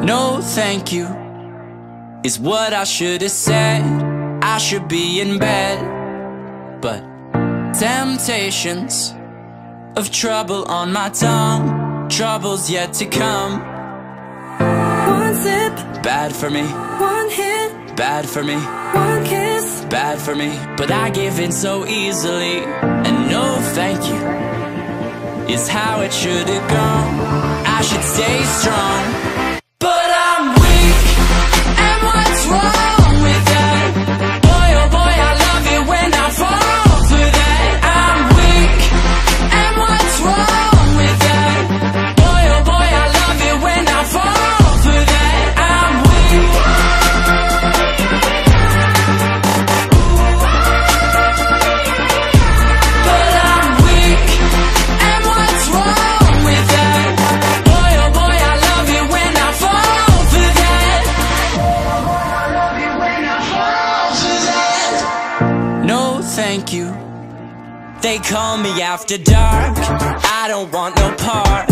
No thank you is what I should have said. I should be in bed, but temptations of trouble on my tongue, trouble's yet to come. One sip, bad for me. One hit, bad for me. One kiss, bad for me. But I give in so easily, and no thank you is how it should have gone. I should stay strong, but I'm weak, and what's wrong with that? Boy, oh boy, I love it when I fall for that. I'm weak, and what's wrong with that? Boy, oh boy, I love it when I fall for that. I'm weak. But I'm weak, and what's wrong with that? Boy, oh boy, I love it when I fall for that. I love it when I fall for that. No thank you. They call me after dark, I don't want no part.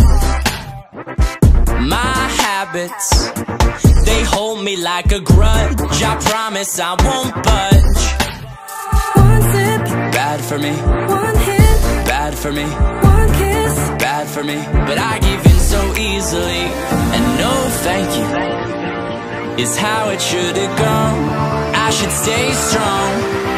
My habits, they hold me like a grudge. I promise I won't budge. one sip, Bad for me, one hit, bad for me, one kiss, bad for me. But I give in so easily, and no thank you is how it should have gone. I should stay strong,